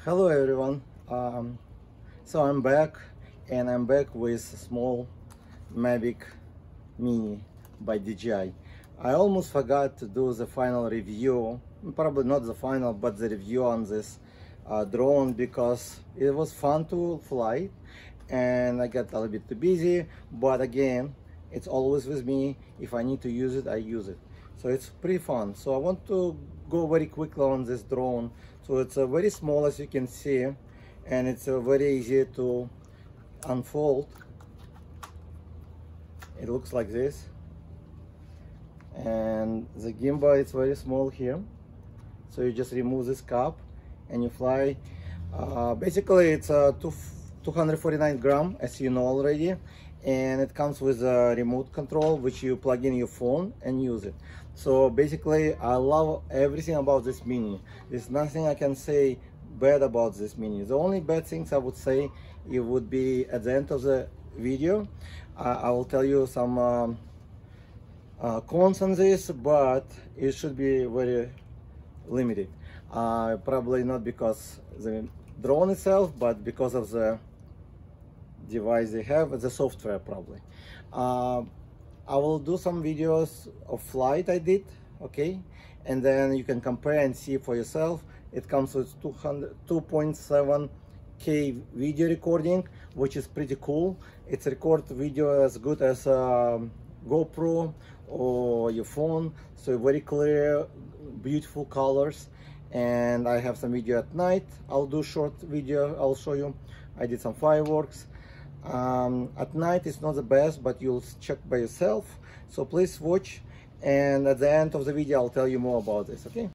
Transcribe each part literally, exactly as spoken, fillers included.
Hello everyone. Um, so I'm back and I'm back with a small Mavic Mini by D J I. I almost forgot to do the final review, probably not the final but the review on this uh, drone because it was fun to fly and I got a little bit too busy, but again it's always with me. If I need to use it, I use it, so it's pretty fun. So I want to go very quickly on this drone. So it's a very small, as you can see, and it's a very easy to unfold. It looks like this, and the gimbal is very small here, so you just remove this cap and you fly. Uh, basically it's a two hundred forty-nine gram, as you know already, and it comes with a remote control which you plug in your phone and use it. So basically I love everything about this Mini. There's nothing I can say bad about this Mini. The only bad things I would say, it would be at the end of the video. uh, I will tell you some um, uh, cons on this, but it should be very limited. Uh, probably not because the drone itself, but because of the device they have, the software probably. uh, I will do some videos of flight I did, okay, and then you can compare and see for yourself. It comes with two point seven K video recording, which is pretty cool. It's record video as good as a GoPro or your phone, so very clear, beautiful colors. And I have some video at night. I'll do short video, I'll show you. I did some fireworks. Um, at night it's not the best, but you'll check by yourself, so please watch, and at the end of the video I'll tell you more about this, okay?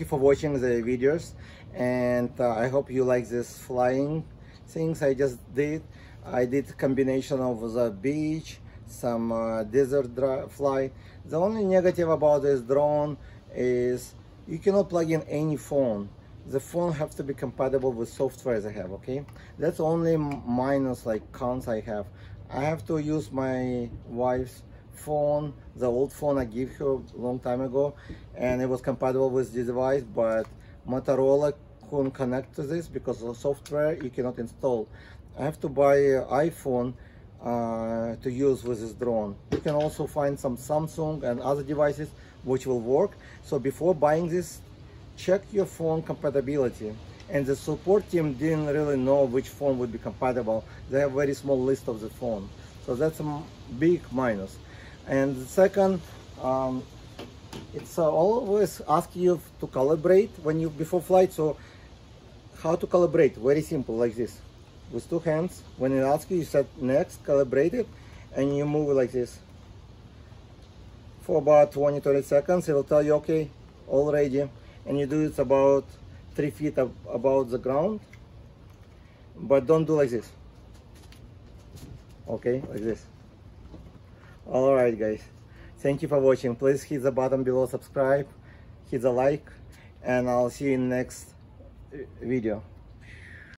you for watching the videos, and uh, I hope you like this flying things I just did. I did a combination of the beach, some uh, desert dry fly. The only negative about this drone is you cannot plug in any phone. The phone has to be compatible with software I have, okay? That's only minus like cons I have. I have to use my wife's phone, the old phone I gave her a long time ago, and it was compatible with this device, but Motorola couldn't connect to this because of the software you cannot install. I have to buy an iPhone uh, to use with this drone. You can also find some Samsung and other devices which will work. So before buying this, check your phone compatibility. And the support team didn't really know which phone would be compatible. They have a very small list of the phone. So that's a big minus. And the second, um, it's uh, always ask you to calibrate when you before flight. So how to calibrate? Very simple, like this. With two hands, when it asks you, you set next, calibrate it, and you move it like this. For about twenty to thirty seconds, it will tell you, okay, all ready. And you do it about three feet ab above the ground, but don't do like this. Okay, like this. All right, guys. Thank you for watching. Please hit the button below, subscribe, hit the like, and I'll see you in next video.